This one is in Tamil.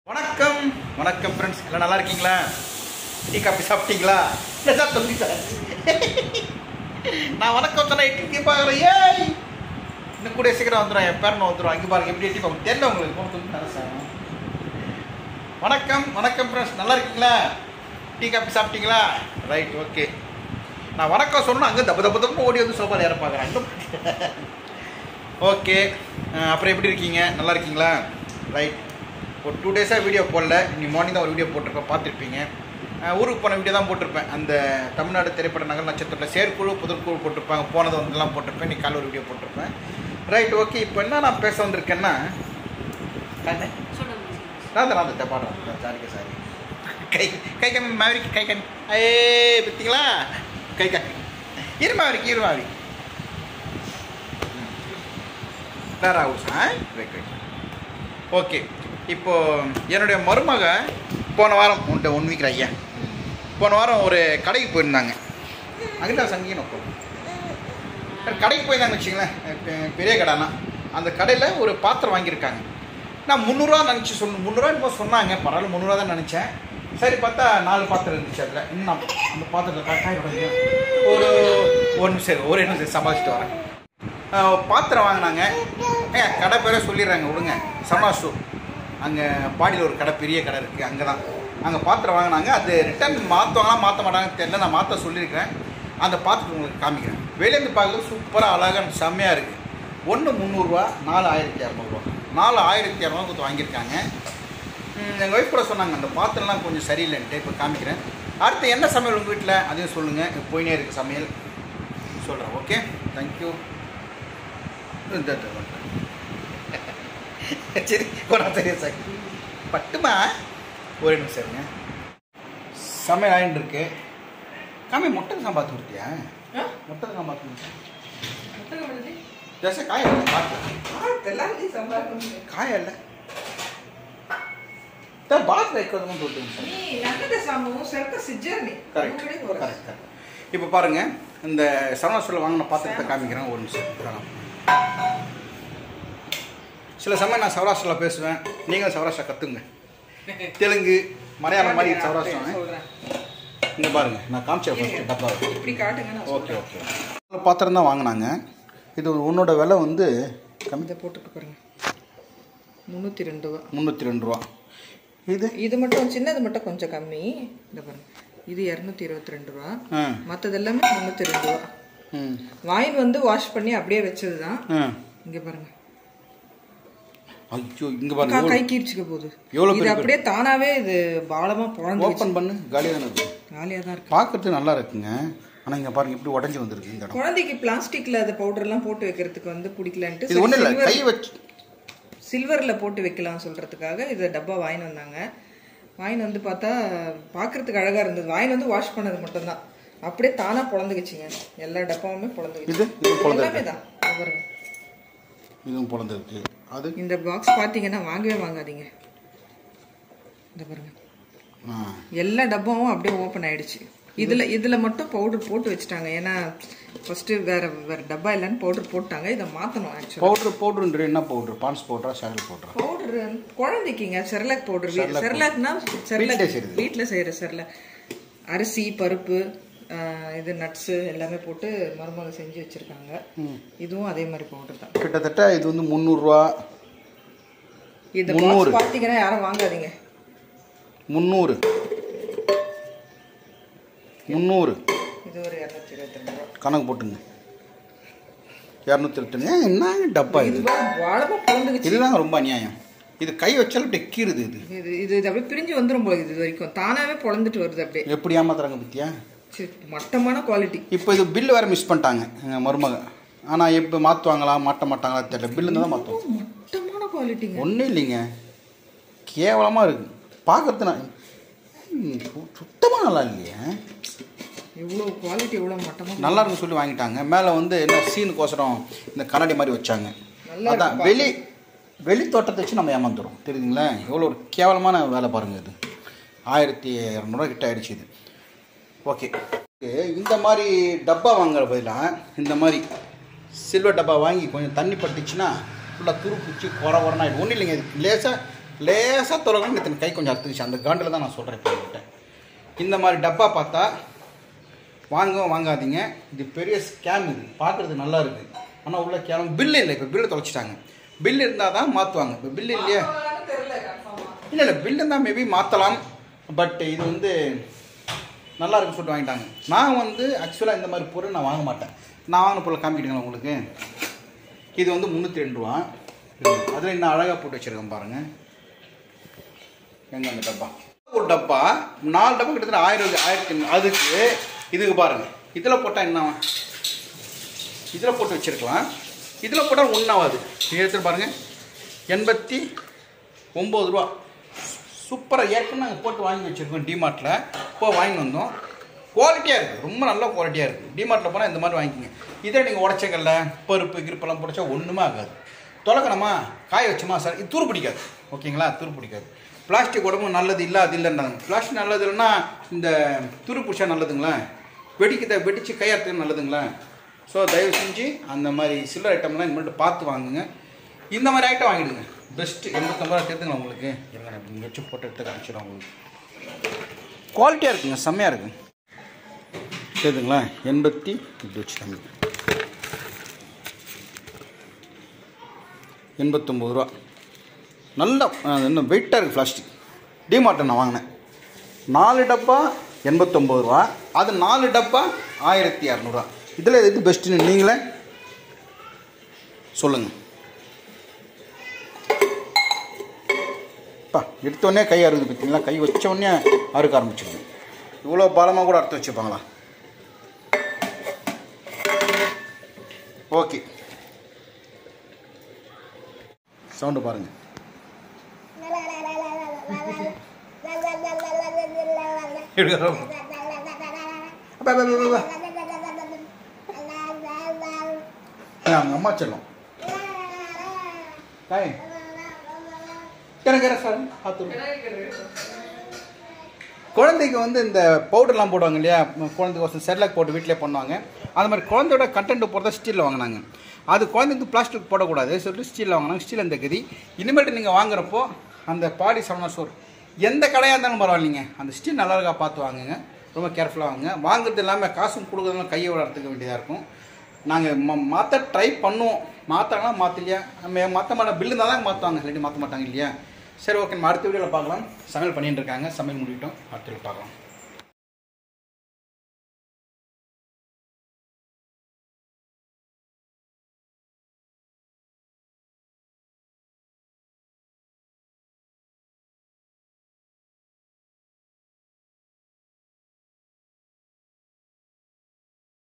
வணக்கம் வணக்கம் ஃப்ரெண்ட்ஸ், எல்லாம் நல்லா இருக்கீங்களா? டீ காஃபி சாப்பிட்டீங்களா? நான் வணக்கம் சொன்னேன். இட்லி பார்க்குறேன். ஏய் இன்னும் கூட சீக்கிரம் வந்துடும், என் பேரனை வந்துடும். அங்கே பாருங்க எப்படி எட்டி பார்க்க தெரியல உங்களுக்கு. போன சார் வணக்கம் வணக்கம் ஃப்ரெண்ட்ஸ், நல்லா இருக்கீங்களா? டீ காஃபி சாப்பிட்டீங்களா? Right, okay. நான் வணக்கம் சொன்னேன், அங்கே தப்பு தப்பு தப்பு ஓடி வந்து சோபாவில் ஏற பார்க்குறேன். ஓகே, அப்புறம் எப்படி இருக்கீங்க? நல்லா இருக்கீங்களா? ரைட். ஒரு 2 டேஸாக வீடியோ போடல. இன்னைக்கு மார்னிங் தான் ஒரு வீடியோ போட்டிருப்பேன், பார்த்துருப்பீங்க. ஊருக்கு போன வீடியோ தான் போட்டிருப்பேன். அந்த தமிழ்நாடு திரைப்பட நகர் நட்சத்திரத்தில் செயற்குழு புதற்குழு போட்டிருப்பாங்க, போனது வந்துலாம் போட்டிருப்பேன். இன்னைக்கு காலையில் ஒரு வீடியோ போட்டிருப்பேன். Right, okay. இப்போ என்ன நான் பேச வந்திருக்கேன்னா, நான் பாடுறேன். சாரி கை கை கம்மி மாவிரிக்கு கை கம்மி. பார்த்தீங்களா? கை கம்மி இருமாவிரிக்கு இருமாவிரி வேற ஹவுஸ். ரைட். ஓகே. இப்போது என்னுடைய மருமக போன வாரம் 1 வீக் ஐயா போன வாரம் ஒரு கடைக்கு போயிருந்தாங்க. அங்கே தான் சங்கீனம் கடைக்கு போயிருந்தாங்கன்னு வச்சுங்களேன், பெரிய கடைனா. அந்த கடையில் ஒரு பாத்திரம் வாங்கியிருக்காங்க. நான் 300 நினச்சி 300 என்னமோ சொன்னாங்க. பரவாயில்ல, 300 தான் நினச்சேன். சரி பார்த்தா 4 பாத்திரம் இருந்துச்சு. அதில் இன்னும் அந்த பாத்திரத்தில் கரெக்டாக ஒரு நிமிஷம் ஒரு நிமிஷம் சமாளிச்சுட்டு வரேன். பாத்திரம் வாங்கினாங்க. கடை பேரே சொல்லிடுறாங்க, விடுங்க. சமாசு அங்கே பாடியில் ஒரு கடை, பெரிய கடை இருக்குது, அங்கே தான். அங்கே பாத்திரம் வாங்கினாங்க. அது ரிட்டர்ன் மாற்றுவாங்களா மாற்ற மாட்டாங்கன்னு தெரியல. நான் மாற்ற சொல்லியிருக்கிறேன். அந்த பாத்திரத்தை உங்களுக்கு காமிக்கிறேன். வெளியேருந்து பார்க்குறது சூப்பராக அழகாக செம்மையாக இருக்குது. 1 300 4 1200 4200 கொடுத்து வாங்கியிருக்காங்க. எங்கள் ஒய்ஃப் கூட சொன்னாங்க அந்த பாத்திரம்லாம் கொஞ்சம் சரியில்லைன்ட்டு. இப்போ காமிக்கிறேன். அடுத்து என்ன சமையல் உங்கள் வீட்டில் அதையும் சொல்லுங்கள். போயினே இருக்குது சமையல், சொல்கிறேன். Okay, thank you. சரி சரியா சார் பட்டுமா ஒரு நிமிஷம் இருங்க. சமையல் ஆயின்னு இருக்கு. காமி முட்டை சாம்பாத்து கொடுத்தியா? முட்டை சாம்பாத்து ஜெச காய காய இல்லை பாத் வைக்கிறதும் இப்போ பாருங்க, இந்த சரவணாஸ்டோரில் வாங்கின பாத்திரத்தை காமிக்கிறேன். ஒரு நிமிஷம். சில சமயம் நான் சௌராஷ்டிரில் பேசுவேன், நீங்களும் சௌராஷ்டிரா கற்றுங்க. தெலுங்கு மலையாளம் மாதிரி சௌராஷ்டிரம். இங்கே பாருங்கள், நான் காமிச்சேன் ஃபஸ்ட்டு டப்பா. Okay okay. பாத்திரம் தான் வாங்கினாங்க. இது உன்னோட விலை வந்து கம்மி போட்டுட்டு பாருங்க, 302 ரூபா. 302 ரூபா. இது மட்டும் சின்னது மட்டும் கொஞ்சம் கம்மி. இந்த பாருங்க, இது 222 ரூபா. மற்றது எல்லாமே 302 ரூபா. வாயின் வந்து வாஷ் பண்ணி அப்படியே வச்சது தான். இங்கே பாருங்க. ஐயோ, இங்க பாருங்க, கை கீர்ச்சிக்க போகுது. இது அப்படியே தானாவே இது பாலமா பொழந்து. ஓபன் பண்ணு. காலியா தான் இருக்கு. காலியா தான் இருக்கு. பார்க்கிறது நல்லா இருக்குங்க. ஆனா இங்க பாருங்க இப்படி உடைஞ்சு வந்திருக்கு இந்த இடம். குழந்தைக்கு பிளாஸ்டிக்ல அந்த பவுடர் எல்லாம் போட்டு வைக்கிறதுக்கு வந்து பிடிக்கலன்ட்டு இது ஒண்ணு இல்ல, கை வச்சு சில்வர்ல போட்டு வைக்கலாம் சொல்றதுக்காக இத டப்பா வாங்கிட்டு வந்தாங்க. வாங்கிட்டு வந்து பார்த்தா பார்க்கிறதுக்கு அழகா இருந்தது. வாங்கிட்டு வந்து வாஷ் பண்ணது மட்டும் தான் அப்படியே தானா பொழந்துக்குச்சுங்க. எல்லா டப்பாவுமே பொழந்துக்குச்சு. இது பொழந்தது தான் பாருங்க. இதுவும் பொழந்திருக்கு. அது இந்த பாக்ஸ் பாத்தீங்கன்னா வாங்கவே வாங்காதீங்க. இந்த பாருங்க, எல்லா டப்பாவும் அப்படியே ஓபன் ஆயிடுச்சு. இதுல மட்டும் பவுடர் போட்டு வச்சுட்டாங்க. ஏன்னா ஃபர்ஸ்ட் வேற டப்பா இல்லன்னு பவுடர் போட்டாங்க. இதை மாத்தணும். ஆக்சுவலா பவுடர் என்ன பவுடர்? பான்ஸ் பவுடரா, சேனல் பவுடரா? பவுடர் குழந்தைக்குங்க. Cerelac powder. செர்லாக்னா செர்லாக் வீட்டுல செய்யற செர்லாக். அரிசி, பருப்பு, இது நட்ஸு எல்லாமே போட்டு மருமக செஞ்சு வச்சிருக்காங்க. இதுவும் அதே மாதிரி பவுடர் தான். கிட்டத்தட்ட இது வந்து 300 ரூபா. இந்த பாக்ஸ் பாத்தீங்கன்னா யாரும் வாங்காதீங்க. 300 இது ஒரு 222 ரூபா கணக்கு போட்டுங்க. 222. என்ன டப்பா இது? வாழமா பொழந்துக்குச்சு. இதுதான் ரொம்ப அநியாயம். இது கை வச்சாலும் அப்படியே கீறுது. இது அப்படியே பிரிஞ்சு வந்துடும் போல. இது வரைக்கும் தானாவே பொழந்துட்டு வருது. அப்படியே எப்படி ஏமாத்துறாங்க பத்தியா? மட்டமான குவாலிட்டி. இப்போ இது பில்லு வேறு மிஸ் பண்ணிட்டாங்க எங்கள் மருமக. ஆனால் எப்போ மாற்றுவாங்களா மாட்ட மாட்டாங்களா தெரியல. பில்லு தான் மாற்றுவோம். மட்டமான குவாலிட்டிங்க. ஒன்றும் இல்லைங்க, கேவலமாக இருக்குது பார்க்கறது. நான் சுத்தமாக நல்லா இல்லையே. எவ்வளோ குவாலிட்டி, எவ்வளோ மட்டமாக நல்லா இருக்குன்னு சொல்லி வாங்கிட்டாங்க. மேலே வந்து என்ன சீனுக்கோசரம் இந்த கண்ணாடி மாதிரி வச்சாங்க. அதான் வெளி தோட்டத்தை வச்சு நம்ம ஏமாந்துடும். தெரியுதுங்களா? எவ்வளோ ஒரு கேவலமான வேலை பாருங்கள். இது 1200 கிட்ட ஆகிடுச்சு இது. ஓகே, இந்த மாதிரி டப்பா வாங்குற பதிலாக இந்த மாதிரி சில்வர் டப்பா வாங்கி கொஞ்சம் தண்ணி பட்டுச்சுன்னா ஃபுல்லாக துரு பிடிச்சி குறன்னா ஆகிடும். ஒன்றும் இல்லைங்க, இது லேசாக லேசாக தொலைக்கணும். இத்தனை கை கொஞ்சம் அறுத்துக்குச்சு. அந்த காண்டில் தான் நான் சொல்கிறேன் இப்போ உங்கள்கிட்ட. இந்த மாதிரி டப்பா பார்த்தா வாங்காதீங்க. இது பெரிய ஸ்கேம். இது பார்க்குறது நல்லா இருக்குது, ஆனால் உள்ள கேம் பில்லு இல்லை. இப்போ பில்லு தொலைச்சிட்டாங்க. பில் இருந்தால் தான் மாற்றுவாங்க. இப்போ பில்லு இல்லையா? இல்லை பில் இருந்தால் மேபி மாற்றலாம். பட் இது வந்து நல்லா இருக்குன்னு சொல்லிட்டு வாங்கிட்டாங்க. நான் வந்து ஆக்சுவலாக இந்த மாதிரி பொருள் நான் வாங்க மாட்டேன். நான் வாங்கின பொருள் காமிக்கிட்டுங்களா உங்களுக்கு. இது வந்து 302 ரூபா. அதில் இன்னும் அழகாக போட்டு வச்சுருக்கேன் பாருங்கள். எங்கே அந்த டப்பா? ஒரு டப்பா 4 டப்பா கிட்டத்தட்ட 1000. அதுக்கு இதுக்கு பாருங்கள், இதில் போட்டால் என்ன, இதில் போட்டு வச்சுருக்கலாம். இதில் போட்டால் ஒன்றாவது. எடுத்துகிட்டு பாருங்கள், 89 ரூபா. சூப்பராக ஏற்கனவே நாங்கள் போட்டு வாங்கி வச்சுருக்கோம் டிமார்ட்டில். இப்போ வாங்கி வந்தோம். குவாலிட்டியாக இருக்குது, ரொம்ப நல்ல குவாலிட்டியாக இருக்குது. டிமார்ட்டில் போனால் இந்த மாதிரி வாங்கிக்கிங்க. இதே நீங்கள் உடச்சக்கல்ல பருப்பு கிருப்பெல்லாம் போடச்சா ஒன்றுமே ஆகாது. தொலைக்கணுமா, காய வச்சோமா சார், இது துரு பிடிக்காது. ஓகேங்களா, துரு பிடிக்காது. பிளாஸ்டிக் உடம்பு நல்லது இல்லை, அது இல்லைன்றாங்க. பிளாஸ்டிக் நல்லது இல்லைன்னா இந்த துரு பிடிச்சா நல்லதுங்களா, வெடிச்சு கையாற்றுக்கு நல்லதுங்களா. ஸோ தயவு செஞ்சு அந்த மாதிரி சில்லர் ஐட்டம்லாம் இனிமேட்டு பார்த்து வாங்குங்க. இந்த மாதிரி ஐட்டம் வாங்கிடுங்க. பெஸ்ட்டு. 89 ரூபா சேர்த்துங்களா உங்களுக்கு. இங்கே வச்சு போட்டு எடுத்து காமிச்சிடும் உங்களுக்கு. குவாலிட்டியாக இருக்குங்க, செம்மையாக இருக்குங்க. சேர்த்துங்களா 80 இப்படி வச்சு தம்பி 89 ரூபா. நல்லா இன்னும் வெயிட்டாக இருக்குது பிளாஸ்டிக். டிமார்ட்டில் நான் வாங்கினேன். 4 டப்பா 89 ரூபா. அது 4 டப்பா 1200 ரூபா. இதில் எது பெஸ்ட்டுன்னு நீங்களே சொல்லுங்கள். எடுத்தோடனே கை அறுக்குது பார்த்தீங்களா. கை வச்ச உடனே அறுக்க ஆரம்பிச்சிருங்க. இவ்வளோ பலமாக கூட அறுத்து வச்சுப்பாங்களா. ஓகே, சவுண்டு பாருங்க. அவங்க அம்மா செல்லும். குழந்தைக்கு வந்து இந்த பவுடர்லாம் போடுவாங்க இல்லையா, குழந்தைக்கு செர்லாக் போட்டு வீட்டிலே பண்ணுவாங்க. அந்த மாதிரி குழந்தையோட கண்டென்ட் போடுறதா ஸ்டீலில் வாங்கினாங்க. அது குழந்தைக்கு பிளாஸ்டிக் போடக்கூடாது சொல்லிட்டு ஸ்டீலில் வாங்கினாங்க. ஸ்டீல் அந்த கதி. இனிமேட்டு நீங்கள் வாங்குறப்போ அந்த பாடி சரவணா ஸ்டோர் எந்த கடையாக இருந்தாலும் பரவாயில்லைங்க, அந்த ஸ்டீல் நல்லா இருக்கா பார்த்து வாங்குங்க. ரொம்ப கேர்ஃபுல்லாக வாங்குங்க. வாங்குறது இல்லாமல் காசும் கொடுக்குறதுலாம் கையை வளர்த்துக்க வேண்டியதாக இருக்கும். நாங்கள் மாற்ற ட்ரை பண்ணுவோம். மாற்றாங்கன்னா மாற்றலையா, நம்ம மாற்ற மாட்டோம். பில்லு இருந்தால் தான் மாற்றுவாங்க, இல்லாட்டி மாற்ற மாட்டாங்க இல்லையா. சரி, ஓகே, நம்ம அடுத்த வீடியோவில் பார்க்கலாம். சமையல் பண்ணிட்டு இருக்காங்க. சமையல் முடிவிட்டோம். அடுத்த வீடியோ பார்க்கலாம்.